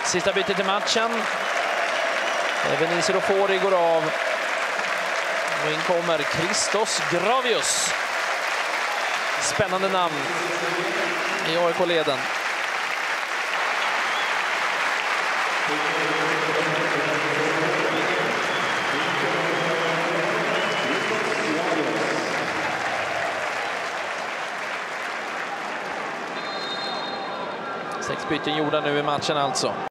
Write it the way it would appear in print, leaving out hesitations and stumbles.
Sista bytet i matchen. Venice Fori går av. Och in kommer Christos Gravius. Spännande namn i AIK-leden. Sex byten gjorda nu i matchen alltså.